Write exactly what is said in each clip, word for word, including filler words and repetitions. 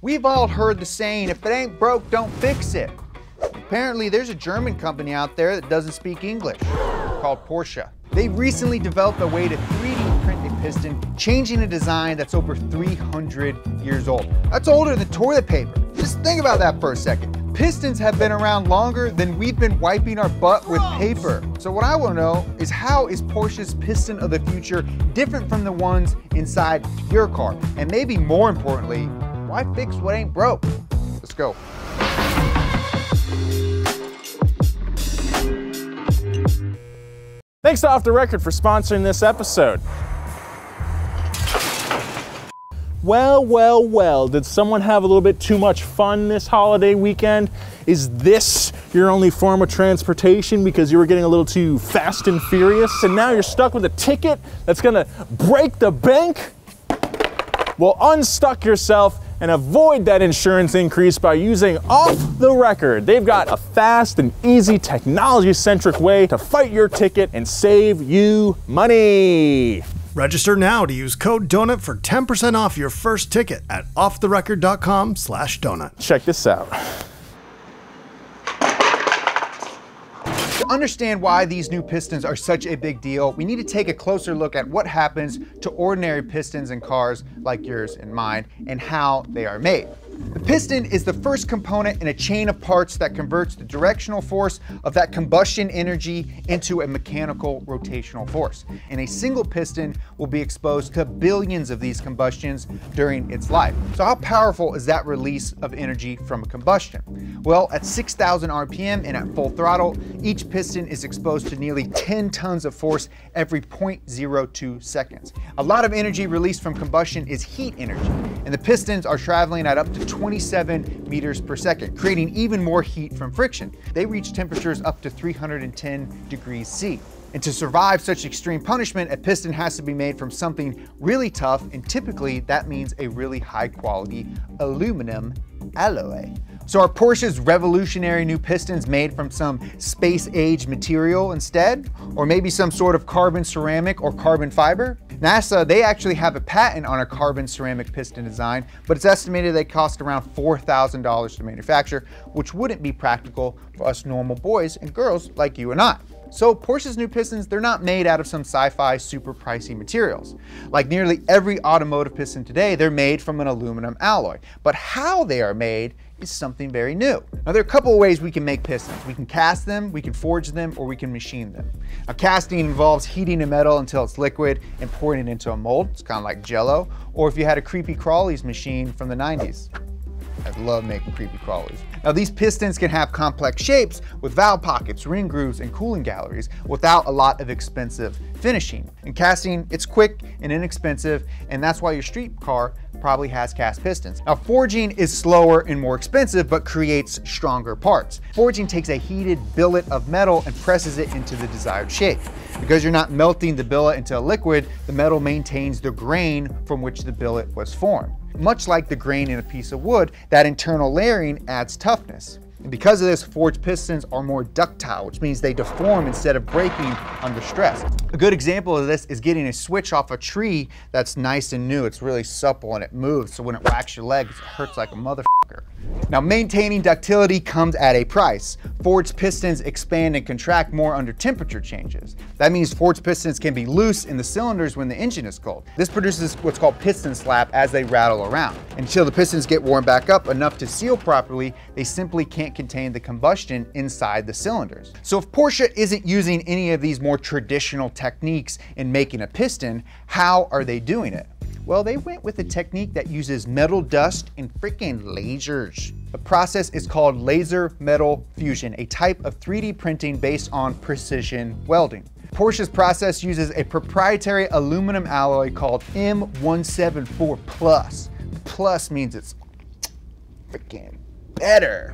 We've all heard the saying, if it ain't broke, don't fix it. Apparently, there's a German company out there that doesn't speak English, called Porsche. They recently developed a way to three D print a piston, changing a design that's over three hundred years old. That's older than toilet paper. Just think about that for a second. Pistons have been around longer than we've been wiping our butt with paper. So what I want to know is, how is Porsche's piston of the future different from the ones inside your car? And maybe more importantly, why fix what ain't broke? Let's go. Thanks to Off the Record for sponsoring this episode. Well, well, well, did someone have a little bit too much fun this holiday weekend? Is this your only form of transportation because you were getting a little too fast and furious and now you're stuck with a ticket that's gonna break the bank? Well, unstuck yourself and avoid that insurance increase by using Off the Record. They've got a fast and easy technology-centric way to fight your ticket and save you money. Register now to use code DONUT for ten percent off your first ticket at off the record dot com slash donut. Check this out. To understand why these new pistons are such a big deal, we need to take a closer look at what happens to ordinary pistons in cars like yours and mine, and how they are made. The piston is the first component in a chain of parts that converts the directional force of that combustion energy into a mechanical rotational force. And a single piston will be exposed to billions of these combustions during its life. So how powerful is that release of energy from a combustion? Well, at six thousand R P M and at full throttle, each piston is exposed to nearly ten tons of force every zero point zero two seconds. A lot of energy released from combustion is heat energy, and the pistons are traveling at up to twenty-seven meters per second, creating even more heat from friction. They reach temperatures up to three hundred ten degrees C. And to survive such extreme punishment, a piston has to be made from something really tough, and typically that means a really high quality aluminum alloy. So are Porsche's revolutionary new pistons made from some space-age material instead? Or maybe some sort of carbon ceramic or carbon fiber? NASA, they actually have a patent on a carbon ceramic piston design, but it's estimated they cost around four thousand dollars to manufacture, which wouldn't be practical for us normal boys and girls like you and I. So Porsche's new pistons, they're not made out of some sci-fi super pricey materials. Like nearly every automotive piston today, they're made from an aluminum alloy. But how they are made is something very new. Now there are a couple of ways we can make pistons. We can cast them, we can forge them, or we can machine them. Now casting involves heating a metal until it's liquid and pouring it into a mold. It's kind of like Jell-O. Or if you had a creepy crawlies machine from the nineties. I love making creepy crawlies. Now these pistons can have complex shapes with valve pockets, ring grooves, and cooling galleries without a lot of expensive finishing. In casting, it's quick and inexpensive, and that's why your street car probably has cast pistons. Now forging is slower and more expensive, but creates stronger parts. Forging takes a heated billet of metal and presses it into the desired shape. Because you're not melting the billet into a liquid, the metal maintains the grain from which the billet was formed. Much like the grain in a piece of wood, that internal layering adds toughness. And because of this, forged pistons are more ductile, which means they deform instead of breaking under stress. A good example of this is getting a switch off a tree that's nice and new. It's really supple and it moves, so when it whacks your leg, it hurts like a motherfucker. Now maintaining ductility comes at a price. Forged pistons expand and contract more under temperature changes. That means forged pistons can be loose in the cylinders when the engine is cold. This produces what's called piston slap as they rattle around. Until the pistons get warmed back up enough to seal properly, they simply can't contain the combustion inside the cylinders. So if Porsche isn't using any of these more traditional techniques in making a piston, how are they doing it? Well, they went with a technique that uses metal dust and freaking lasers. The process is called laser metal fusion, a type of three D printing based on precision welding. Porsche's process uses a proprietary aluminum alloy called M one seventy-four plus. Plus means it's freaking better.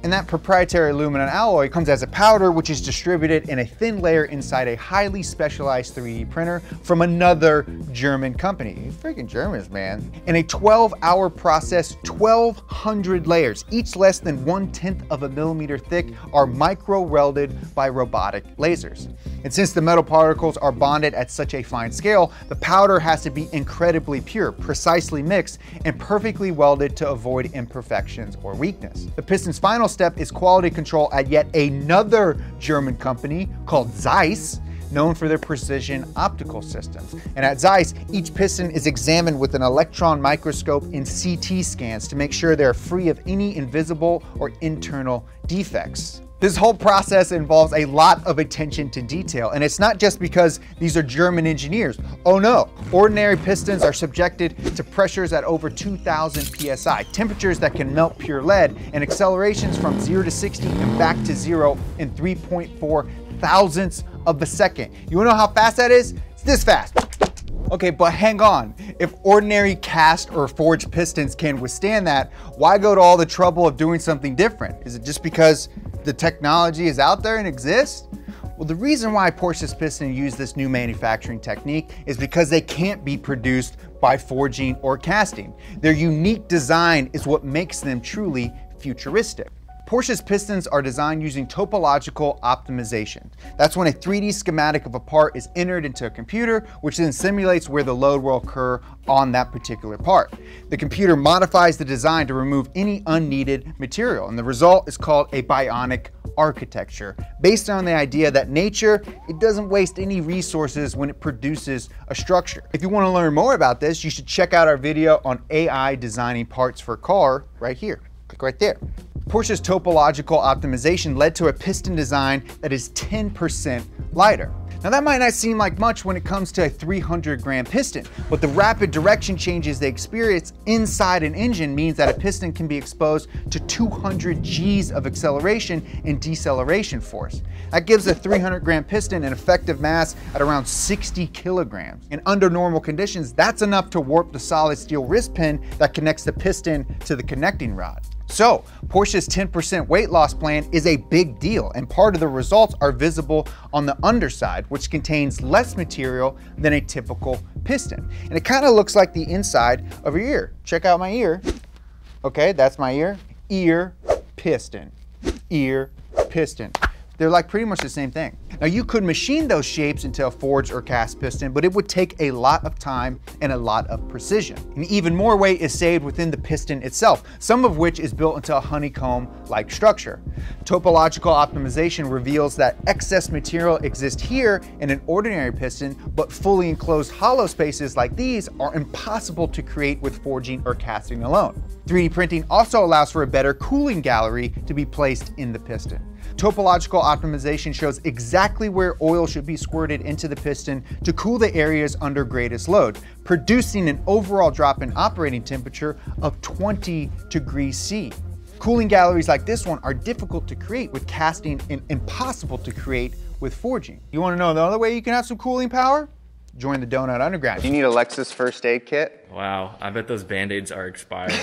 And that proprietary aluminum alloy comes as a powder, which is distributed in a thin layer inside a highly specialized three D printer from another German company. Freaking Germans, man. In a twelve hour process, twelve hundred layers, each less than one tenth of a millimeter thick, are micro-welded by robotic lasers. And since the metal particles are bonded at such a fine scale, the powder has to be incredibly pure, precisely mixed, and perfectly welded to avoid imperfections or weakness. The piston's final step is quality control at yet another German company called Zeiss, known for their precision optical systems. And at Zeiss, each piston is examined with an electron microscope and C T scans to make sure they're free of any invisible or internal defects. This whole process involves a lot of attention to detail, and it's not just because these are German engineers. Oh no, ordinary pistons are subjected to pressures at over two thousand P S I, temperatures that can melt pure lead, and accelerations from zero to sixty and back to zero in three point four thousandths of a second. You wanna know how fast that is? It's this fast. Okay, but hang on. If ordinary cast or forged pistons can withstand that, why go to all the trouble of doing something different? Is it just because the technology is out there and exists? Well, the reason why Porsche's piston use this new manufacturing technique is because they can't be produced by forging or casting. Their unique design is what makes them truly futuristic. Porsche's pistons are designed using topological optimization. That's when a three D schematic of a part is entered into a computer, which then simulates where the load will occur on that particular part. The computer modifies the design to remove any unneeded material, and the result is called a bionic architecture, based on the idea that nature, it doesn't waste any resources when it produces a structure. If you want to learn more about this, you should check out our video on A I designing parts for a car right here. Click right there. Porsche's topological optimization led to a piston design that is ten percent lighter. Now that might not seem like much when it comes to a three hundred gram piston, but the rapid direction changes they experience inside an engine means that a piston can be exposed to two hundred G's of acceleration and deceleration force. That gives a three hundred gram piston an effective mass at around sixty kilograms. And under normal conditions, that's enough to warp the solid steel wrist pin that connects the piston to the connecting rod. So, Porsche's ten percent weight loss plan is a big deal, and part of the results are visible on the underside, which contains less material than a typical piston. And it kind of looks like the inside of your ear. Check out my ear. Okay, that's my ear. Ear, piston. Ear, piston. They're like pretty much the same thing. Now you could machine those shapes into a forged or cast piston, but it would take a lot of time and a lot of precision. And even more weight is saved within the piston itself, some of which is built into a honeycomb-like structure. Topological optimization reveals that excess material exists here in an ordinary piston, but fully enclosed hollow spaces like these are impossible to create with forging or casting alone. three D printing also allows for a better cooling gallery to be placed in the piston. Topological optimization shows exactly where oil should be squirted into the piston to cool the areas under greatest load, producing an overall drop in operating temperature of twenty degrees C. Cooling galleries like this one are difficult to create with casting and impossible to create with forging. You want to know another way you can have some cooling power? Join the Donut Underground. You need a Lexus first aid kit? Wow, I bet those Band-Aids are expired.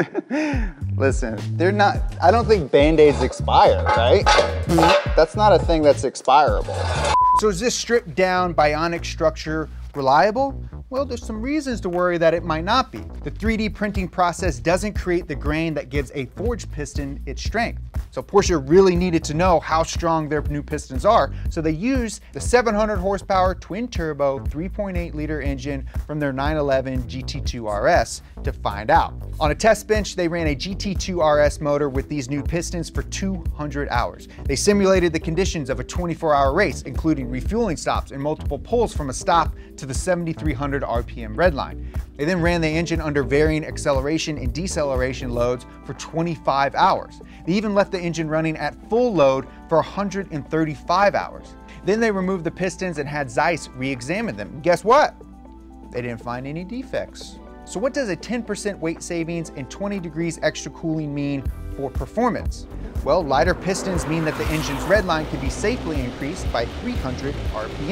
Listen, they're not, I don't think Band-Aids expire, right? That's not a thing that's expirable. So is this stripped down bionic structure reliable? Well, there's some reasons to worry that it might not be. The three D printing process doesn't create the grain that gives a forged piston its strength. So Porsche really needed to know how strong their new pistons are, so they used the seven hundred horsepower twin-turbo three point eight liter engine from their nine eleven G T two R S to find out. On a test bench, they ran a G T two R S motor with these new pistons for two hundred hours. They simulated the conditions of a twenty-four hour race, including refueling stops and multiple pulls from a stop to the seventy-three hundred R P M red line. They then ran the engine under varying acceleration and deceleration loads for twenty-five hours. They even left the engine running at full load for one hundred thirty-five hours. Then they removed the pistons and had Zeiss re-examine them. And guess what? They didn't find any defects. So what does a ten percent weight savings and twenty degrees extra cooling mean for performance? Well, lighter pistons mean that the engine's red line can be safely increased by three hundred R P M.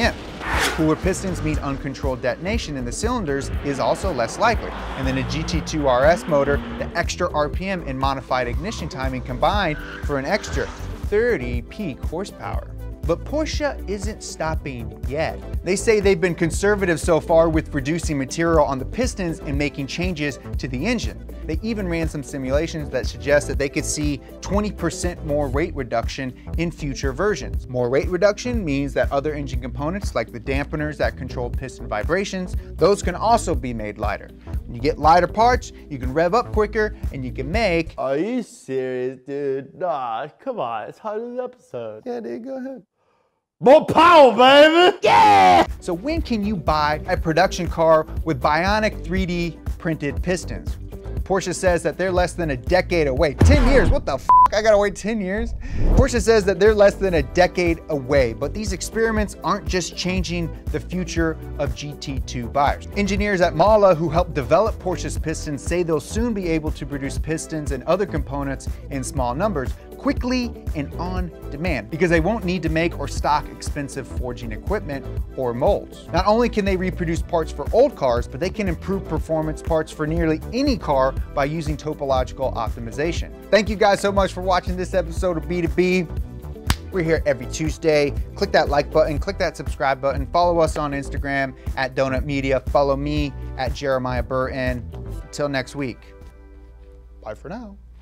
Cooler pistons mean uncontrolled detonation in the cylinders is also less likely. And then a G T two R S motor, the extra R P M and modified ignition timing combined for an extra thirty peak horsepower. But Porsche isn't stopping yet. They say they've been conservative so far with reducing material on the pistons and making changes to the engine. They even ran some simulations that suggest that they could see twenty percent more weight reduction in future versions. More weight reduction means that other engine components like the dampeners that control piston vibrations, those can also be made lighter. When you get lighter parts, you can rev up quicker and you can make... Are you serious, dude? Nah, come on, it's part of the episode. Yeah, dude, go ahead. More power, baby! Yeah! So when can you buy a production car with bionic three D printed pistons? Porsche says that they're less than a decade away. ten years, what the f? I gotta wait ten years? Porsche says that they're less than a decade away, but these experiments aren't just changing the future of G T two buyers. Engineers at Mala who helped develop Porsche's pistons say they'll soon be able to produce pistons and other components in small numbers, quickly and on demand, because they won't need to make or stock expensive forging equipment or molds. Not only can they reproduce parts for old cars, but they can improve performance parts for nearly any car by using topological optimization. Thank you guys so much for watching this episode of B two B. We're here every Tuesday. Click that like button, click that subscribe button, follow us on Instagram at Donut Media, follow me at Jeremiah Burton. Until next week, bye for now.